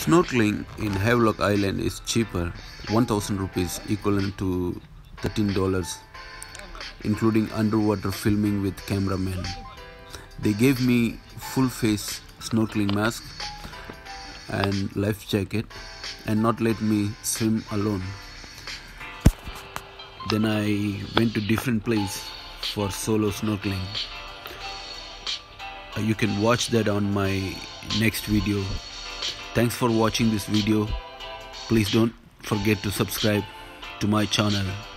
Snorkeling in Havelock Island is cheaper, 1000 rupees equivalent to $13, including underwater filming with cameraman. They gave me full face snorkeling mask and life jacket and not let me swim alone. Then I went to different place for solo snorkeling. You can watch that on my next video. Thanks for watching this video. Please don't forget to subscribe to my channel.